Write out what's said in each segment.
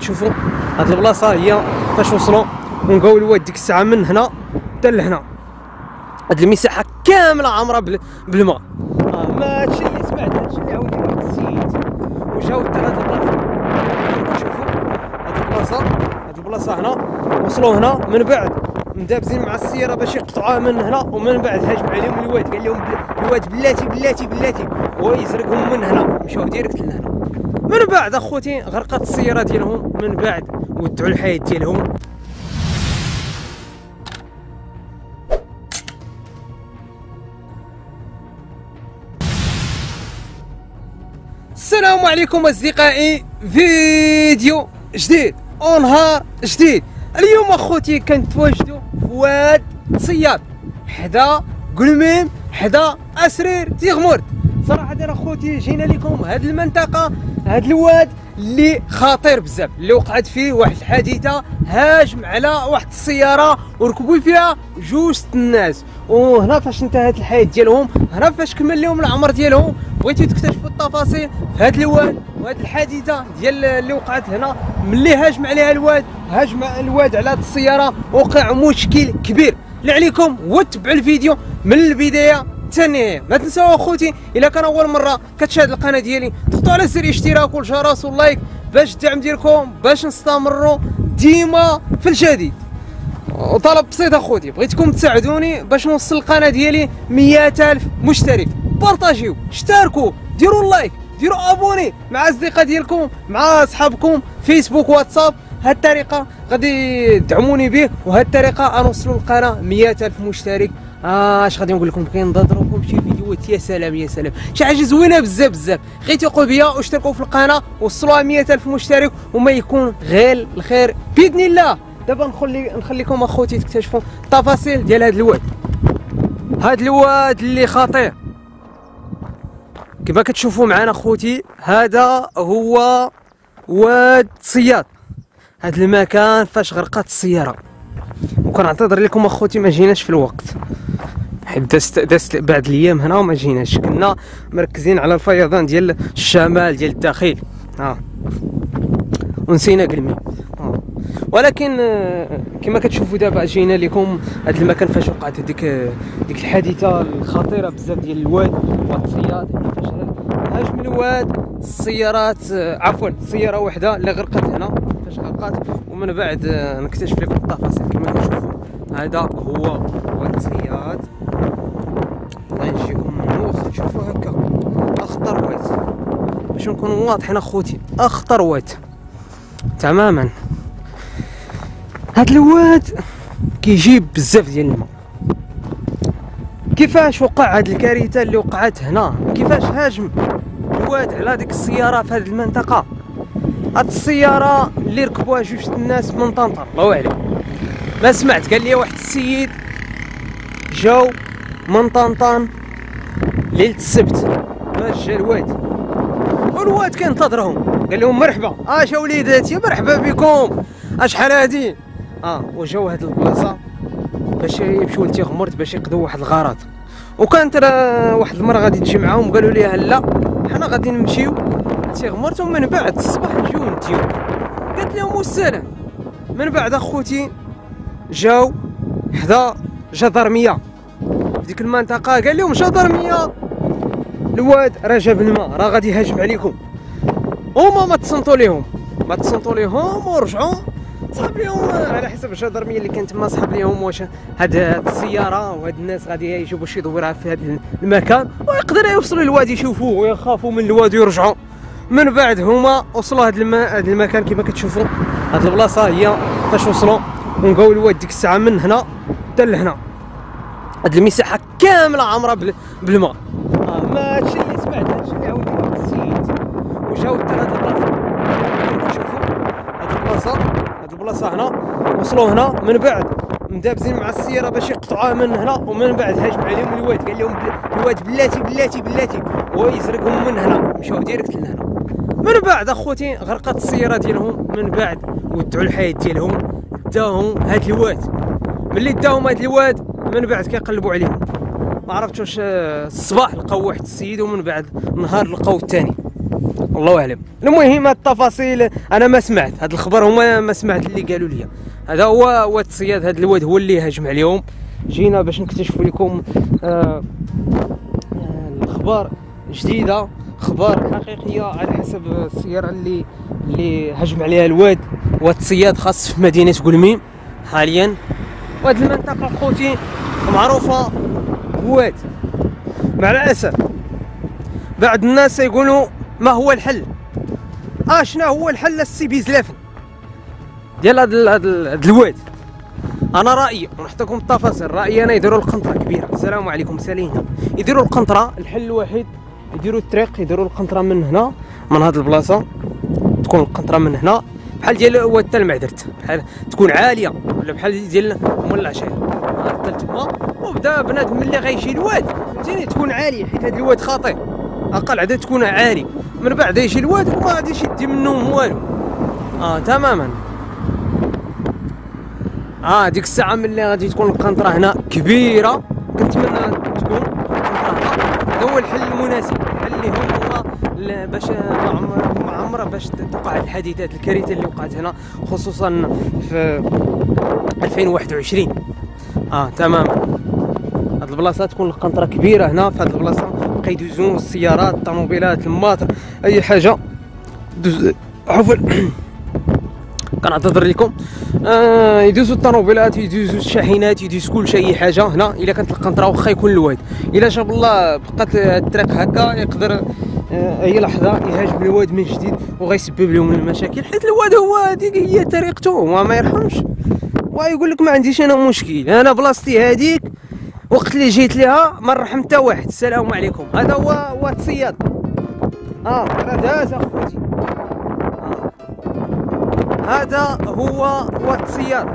كتشوفوا هاد البلاصه هي فاش وصلوا ونلقاو الواد ديك الساعه من هنا حتى لهنا، هاد المساحه كامله عامره بالماء. ما هادشي اللي سمعت، هادشي اللي عاودني واحد السيد وجاو حتى لهاد البلاصه. كتشوفوا هاد البلاصه هنا وصلوا هنا، من بعد مدابزين مع السياره باش يقطعوها من هنا، ومن بعد هاجم عليهم الواد، قال لهم الواد بلاتي ويزرقهم من هنا، مشاو ديريكت لهنا. من بعد اخوتي غرقت السياره ديالهم، من بعد ودعوا الحياه ديالهم. السلام عليكم اصدقائي، فيديو جديد ونهار جديد. اليوم اخوتي كنتواجدوا في واد صياد حدا قلميم حدا اسرير تيغمرد. صراحه اخوتي جينا لكم هاد المنطقه، هاد الواد اللي خطير بزاف، اللي وقعت فيه واحد الحادثه، هاجم على واحد السياره وركبوا فيها جوج الناس، وهنا فاش انتهت الحياه ديالهم، هنا فاش كمل لهم العمر ديالهم. بغيتو تكتشفوا التفاصيل في هاد الواد وهاد الحادثه ديال اللي وقعت هنا. ملي هاجم عليها الواد، هاجم الواد على هاد السياره، وقع مشكل كبير. اللي عليكم هو تبعوا الفيديو من البدايه حتى النهايه. ما تنساو اخوتي الا كان اول مره كتشاهد القناه ديالي تضغطوا على زر الاشتراك والجرس واللايك باش الدعم ديالكم باش نستمروا ديما في الجديد. وطلب بسيط اخوتي، بغيتكم تساعدوني باش نوصل القناه ديالي 100,000 مشترك. بارطاجيو، اشتركوا، ديروا اللايك، ديروا ابوني مع اصدقاء ديالكم، مع اصحابكم، فيسبوك، واتساب. هاد الطريقه غادي تدعموني به، وهاد الطريقه غنوصلوا القناه 100,000 مشترك. اش غادي نقول لكم، كنضربكم شي فيديوهات يا سلام يا سلام، شي حاجه زوينه بزاف بزاف. غير ثقوا بيا واشتركوا في القناه، وصلوها 100,000 مشترك وما يكون غير الخير باذن الله. دابا نخليكم اخوتي تكتشفوا التفاصيل ديال هاد الواد. هاد الواد اللي خطير كما كتشوفوا معنا اخوتي، هذا هو واد صياد. هاد المكان فاش غرقات السياره، وكنعتذر لكم اخوتي ما جيناش في الوقت، حيت دازت بعد الايام هنا وما جيناش، كنا مركزين على الفيضان ديال الشمال ديال الداخل ونسينا قلمي. ولكن كما كتشوفوا دابا جينا لكم هذا المكان فاش وقعت ديك الحادثه الخطيره بزاف ديال الواد الصياد. هنا فاش هاجم الواد السيارات، عفوا سياره وحده اللي غرقت هنا فاش غرقات، ومن بعد نكتشف لكم التفاصيل. كما كتشوفوا هذا هو واد الصياد، غنجيكم منه واخا تشوفوا هكا اخطر واد، باش نكونوا واضحين اخوتي، اخطر واد تماما. هاد الواد كيجيب بزاف ديال الماء. كيفاش وقع هاد الكارثه اللي وقعت هنا؟ كيفاش هاجم الواد على ديك السياره في هاد المنطقه؟ هاد السياره اللي ركبوها جوج الناس من طنطا، الله اعلم. ما سمعت، قال لي واحد السيد جاو من طنطا ليله السبت باش جا الواد، والواد كينتظرهم، قال لهم مرحبا، اش وليداتي مرحبا بكم، اشحال هادي. وجاو هاد البلاصه باش يمشيو لتيغمرت باش يقضوا واحد الغرض. وكانت واحد المره غادي تجي معاهم، قالوا ليها لا حنا غادي نمشيو لتيغمرت ومن بعد الصباح نجيو نديو. قالت لهم والسلام. من بعد اخوتي جاو حدا جدرميه في ديك المنطقه، قال لهم جدرميه الواد راه جاب الماء، راه غادي يهاجم عليكم. هما ما تصنتوا ليهم ورجعوا. صحاب ليهم على حسب الجدرميه اللي كانت تما، صحاب ليهم واش هاد السياره وهاد الناس غادي يجيبوا شي دويره في هاد المكان، ويقدروا يوصلوا للوادي يشوفوه ويخافوا من الوادي ويرجعوا. من بعد هما وصلوا هاد المكان. كما كتشوفوا هاد البلاصه هي فاش وصلوا ولقاو الواد ديك الساعه من هنا حتى لهنا، هاد المساحه كامله عامره بالماء. ما هادشي اللي سمعت، هادشي اللي عاودني واحد السيد وجاو حتى لهاد البلاصه. كتشوفوا هاد البلاصه هنا وصلوا هنا، من بعد مدابزين مع السياره باش يقطعوها من هنا، ومن بعد هاجم عليهم الواد، قال لهم الواد بلاتي ويزرقهم من هنا، مشاو ديريكت لهنا. من بعد اخوتي غرقت السياره ديالهم، من بعد ودعوا الحياه ديالهم، داهم هاد الواد. ملي داهم هاد الواد من بعد كيقلبوا عليهم، ما عرفتش واش الصباح لقاو واحد السيد، ومن بعد النهار لقاو الثاني. الله اعلم. المهم هاد التفاصيل انا ما سمعت هاد الخبر، هما ما سمعت اللي قالوا لي. هذا هو التصياد، هاد الواد هو اللي هاجم عليهم. جينا باش نكتشفوا لكم الاخبار جديده، اخبار حقيقيه على حسب السياره اللي هجم عليها الواد. والتصياد خاص في مدينه قلميم حاليا. وهاد المنطقه خوتي معروفه بواد. مع الاسف بعض الناس يقولوا ما هو الحل؟ شنو هو الحل السي بيزلافن ديال هاد الواد؟ انا رايي ونعطيكم التفاصيل. رايي انا يديروا القنطره كبيره. السلام عليكم سالينا. يديروا القنطره، الحل الوحيد يديروا الطريق، يديروا القنطره من هنا من هاد البلاصه، تكون القنطره من هنا بحال ديال واد تال معدرت، بحال تكون عاليه ولا بحال ديال مول العشير حتى تما. وبدا بنادم ملي غيجي الواد فهمتيني تكون عاليه، حيت هاد الواد خطير، اقل عدد تكون عالي. من بعد يجي الواد وما غاديش يدي منهم والو. تماما. ديك الساعه ملي غادي تكون القنطره هنا كبيره، كنتمنى تكون القنطره هنا. هذا هو الحل المناسب، الحل اللي هو باش ما عمره باش توقع الحادثات الكارثه اللي وقعت هنا، خصوصا في 2021. تماما. هاد البلاصه تكون القنطره كبيره هنا في هاد البلاصه، بقى يدوزو السيارات، الطوموبيلات، الماطر، اي حاجه عفوا كنعتذر لكم. يدوزو الطوموبيلات، يدوزو الشاحنات، يدوز كلشي اي حاجه هنا. الا كانت القنطره واخا يكون الواد، الا شاف الله بقات الطريق هكا يقدر اي لحظه يهاجم الواد من جديد وغيسبب لهم المشاكل، حيت الواد هو هذيك هي طريقته، هو ما يرحمش. ويقول لك ما عنديش انا مشكل، انا بلاصتي هذيك وقت اللي جيت لها ما نرحم حتى واحد. السلام عليكم. هذا هو التصياد. راه داز اخوتي. هذا هو التصياد.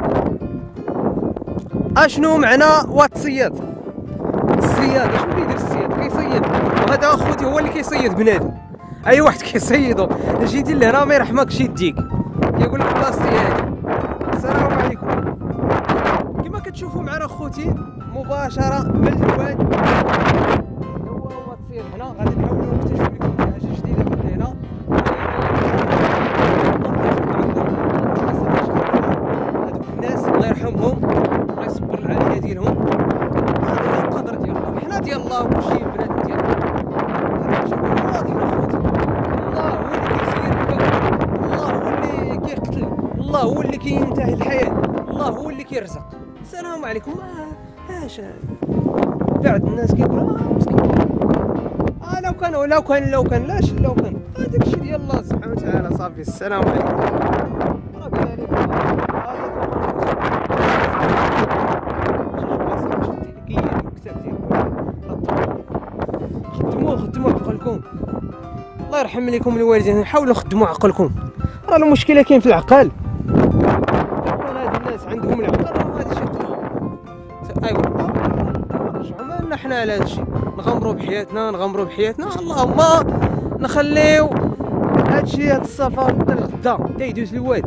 اشنو معنى التصياد؟ الصياد اشنو كيدير الصياد؟ كيصيد. وهذا اخوتي هو اللي كيصيد بنادم، اي واحد كيصيدو. جيتي لهنا ما يرحمكش يديك، يقول لك بلاصتي هذه. السلام عليكم. كما كتشوفوا معنا اخوتي مباشره من الواد هو التصياد هنا. غادي نحاولوا نكتشفوا لكم حاجه جديده من هنا. هذوك الناس الله يرحمهم، الله يصبر العاليه ديالهم. هذا هو القدر ديال الله، حنا ديال الله وكلشي بنادم ديال الله. هذا شكون واضح اخوتي. الله هو اللي كيسير الكون، الله هو اللي كيقتل، الله هو اللي كينتهي الحياه، الله هو اللي كيرزق. السلام عليكم. بعض الناس كيقولوا مسكين. لو كان لاش لو كان هذاك الشيء ديال الله سبحانه وتعالى. صافي. السلام عليكم. خدموا عقلكم، الله يرحم لكم الوالدين. حاولوا خدموا عقلكم، راه المشكله كاين في العقل. هاد الناس عندهم العقل راه ما غاديش يقتلوا. ايوا نرجعوا مالنا حنا على هذا الشيء، نغامروا بحياتنا. اللهم نخليو هادشي، هاد السفر حتى الغدا حتى يدوز الواد.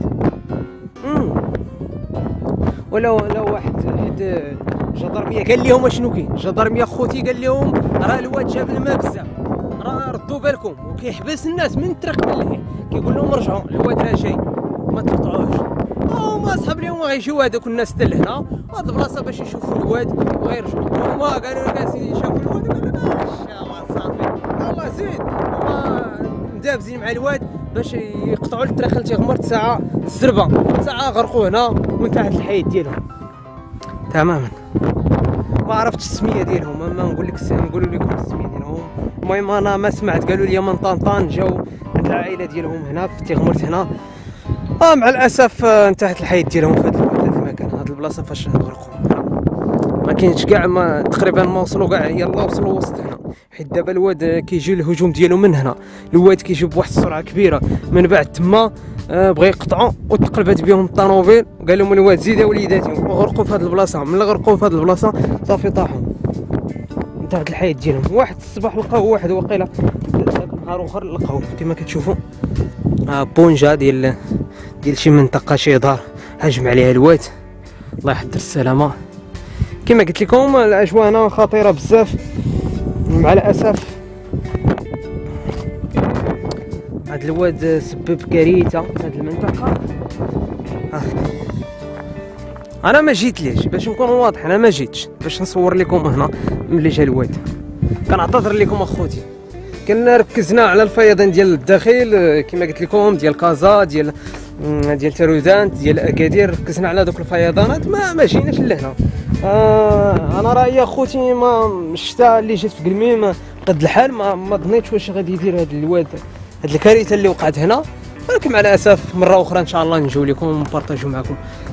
ولا واحد جدرميه قال لهم اشنو كاين. جدرميه خوتي قال لهم راه الواد جاب الماء بزاف، راه ردوا بالكم. وكيحبس الناس من الطريق بالليل، كيقول لهم رجعوا الواد راه جاي ما تقطعوهش. هما صحاب اليوم غيجيو هذوك الناس حتى لهنا هاد البلاصه باش يشوفوا الواد وغيرجعوا. هما قالوا لك اسيدي شافوا الواد قالوا ماشي صافي الله زيد. هما مدابزين مع الواد باش يقطعوا الطريق اللي تيغمر ساعه الزربه، ساعه غرقوا هنا وانتهت الحياه ديالهم تماما. ما عرفتش السميه ديالهم، ما نقولوا لكم السميه ديالهم. المهم انا ما سمعت، قالوا لي من طنطان جاو عند العائله ديالهم هنا في تيغمرت هنا. مع الاسف انتهت الحياه ديالهم في هذا المكان، هذه البلاصه فاش غرقوا. ما كاينش كاع تقريبا ما وصلوا كاع، يلاه وصلوا وسط هنا. حيت دابا الواد كيجي الهجوم ديالو من هنا، الواد كيجي بواحد السرعه كبيره. من بعد تما بغا يقطعوا وتقلبت بهم الطوموبيل، وقال لهم الواد زيد وليداتي، وغرقوا في هذه البلاصه. ملي غرقوا في هذه البلاصه صافي طاحوا، انتهت الحياه ديالهم. واحد الصباح لقاو واحد وقيله نهار اخر لقاوه كما كتشوفوا بونجا ديال شي منطقه شي دار هاجم عليها الواد. الله يحضر السلامه. كما قلت لكم الاجواء هنا خطيره بزاف. مع الاسف هاد الواد سبب كارثه في هاد المنطقه. انا ما جيت ليش باش نكون واضح، انا ما جيتش باش نصور لكم هنا ملي جا الواد. كنعتذر لكم اخوتي، كنا ركزنا على الفيضان ديال الداخل كما قلت لكم، ديال كازا، ديال تارودانت، ديال اكادير، ركزنا على دوك الفيضانات، ما جيناش لهنا. انا رايي اخوتي ما الشتاء اللي جات في قلميم قد الحال ما ظنيتش واش غادي يدير هذا الواد هاد الكارثه اللي وقعت هنا، ولكن مع الاسف مره اخرى ان شاء الله نجيو لكم ونبارطاجيو معكم.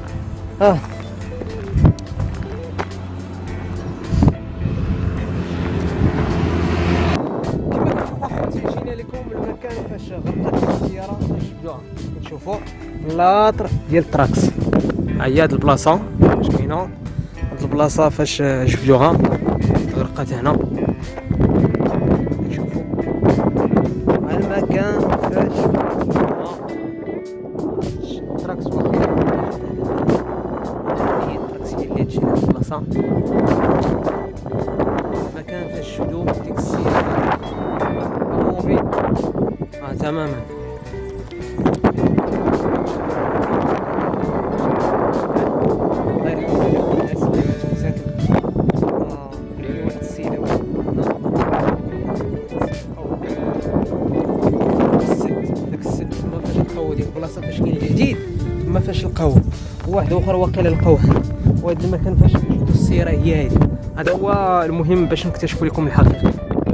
فاش غرقت السياره جبدوها كتشوفوا اللاطر ديال التراكس. ها هي هاد البلاصه فاش كاينه، هاد البلاصه فاش جبدوها غرقت هنا كتشوفوا. ها المكان فاش التراكس واقع هي التراكس هي اللي تجي لهاد البلاصه. المكان فاش جبدو ديك السياره طوموبيل تماما. البلاصه فاش كاين الجديد ما فاش لقاوه، واحد اخر واقيلا لقاوه. وهذا المكان فاش جبدوا السياره هي هذه. هذا هو المهم باش نكتشفوا لكم الحقيقه.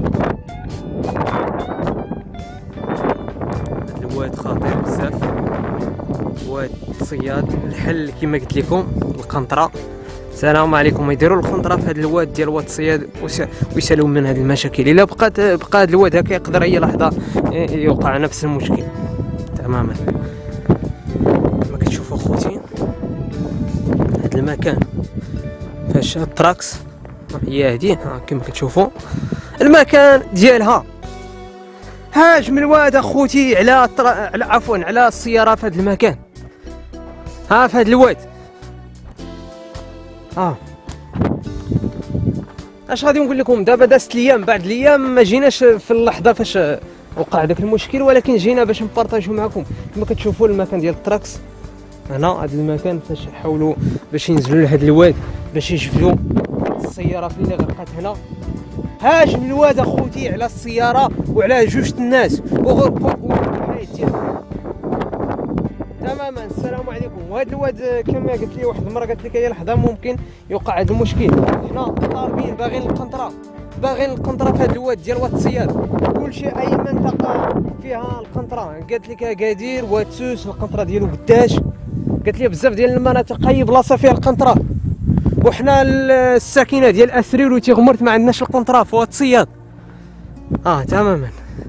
الواد خطير بزاف، واد صياد. الحل كما قلت لكم القنطره. السلام عليكم. يديروا القنطره في هذا الواد ديال واد الصياد ويسالوا من هذه المشاكل. الا بقى هذا الواد هكا يقدر اي لحظه يوقع نفس المشكل تماما. كما كتشوفوا اخوتي هذا المكان فاش التراكس هي هذه كما كتشوفوا المكان ديالها. هاجم الواد اخوتي على عفوا على السياره في هذا المكان. ها في هذا الواد اش غادي نقول لكم دابا؟ دازت الايام، بعد الايام ما جيناش في اللحظه فاش وقع داك المشكل، ولكن جينا باش نبارطاجيو معكم. كما كتشوفوا المكان ديال التراكس هنا، هذا المكان فاش حاولوا باش ينزلوا لهذا الواد باش يجبدوا السياره في اللي غرقت هنا. هاجم الواد اخوتي على السياره وعلى جوج الناس وغرقوا الحياه ديالهم تماما. السلام عليكم. وهذا الواد كما قلت لي واحد المره، قالت لك اي لحظه ممكن يوقع هذا المشكل. حنا طالبين باغيين القنطره في هذا الواد ديال واد الصياد. كلشي اي منطقه فيها القنطره، قالت لك اكادير، واد سوس القنطره ديالو قداش، قالت لي بزاف ديال المناطق اي بلاصه فيها القنطره. وحنا الساكنه ديال اسرير وتيغمرت ما عندناش القنطره في واد الصياد. تماما.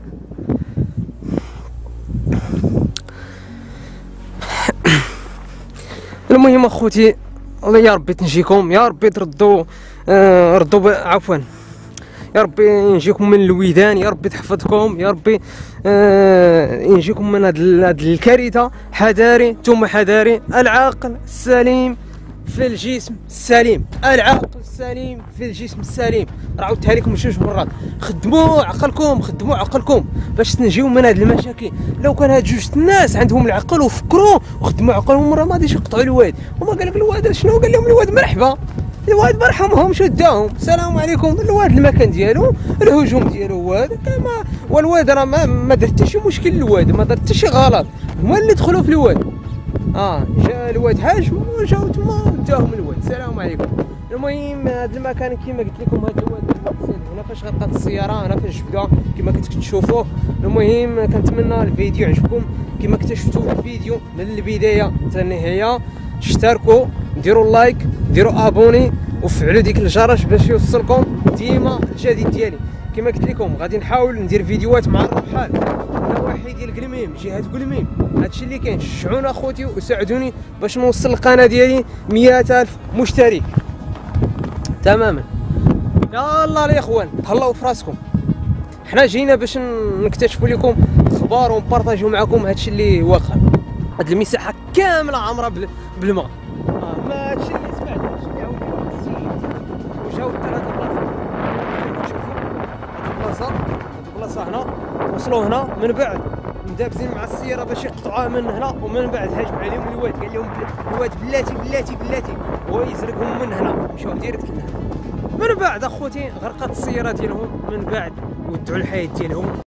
المهم اخوتي الله يا ربي تنجيكم، يا ربي تردوا عفوا يا ربي ينجيكم من الويدان، يا ربي تحفظكم، يا ربي ينجيكم من هاد الكارثه. حذاري نتوما حذاري. العقل السليم في الجسم السليم، العقل السليم في الجسم السليم. راه عاودتها لكم جوج مرات. خدموا عقلكم باش تنجيو من هاد المشاكل. لو كان هاد جوج الناس عندهم العقل وفكروا وخدموا عقلهم راه ما غاديش يقطعوا الواد. وما قال لك الواد شنو قال لهم؟ الواد مرحبا، الواد ما رحمهمش وداهم. السلام عليكم. الواد المكان ديالو، الهجوم ديالو هو هذا. والواد راه ما دار حتى شي مشكل، الواد ما دار حتى شي غلط، هما اللي دخلوا في الواد. جا الواد هاجم وجاو تما وداهم الواد. السلام عليكم. المهم هذا المكان كما قلت لكم، هذا الواد هنا فاش غرقت السياره، هنا فاش جبدوها كما كتشوفوا. المهم كنتمنى الفيديو عجبكم. كما اكتشفتوا الفيديو من البدايه حتى النهايه، اشتركوا، ديروا لايك، ديروا ابوني، وفعلوا ديك الجرس باش يوصلكم ديما الجديد ديالي. كما قلت لكم غادي نحاول ندير فيديوهات مع الرحال نواحي ديال قلميم، جهه قلميم. هادشي اللي كاين. شجعونا اخوتي وساعدوني باش نوصل القناه ديالي 100,000 مشترك تماما. يلا الاخوان تهلاو في راسكم. حنا جينا باش نكتشفوا لكم اخبار ونبارطاجيو معكم هادشي اللي واقع. هاد المساحه كامله عامره بالماء. ما هادشي اللي سمعت، هادشي اللي عاود وجاو حتى لهاد البلاصه. هاد البلاصه هنا وصلوا هنا من بعد دابزين مع السياره باش يقطعوها من هنا، ومن بعد هاجم عليهم الواد قال لهم الواد بلاتي هو يزرقهم من هنا، مشاو ديريكت لهنا. من بعد اخوتي غرقت السياره ديالهم، من بعد ودعوا الحياه ديالهم.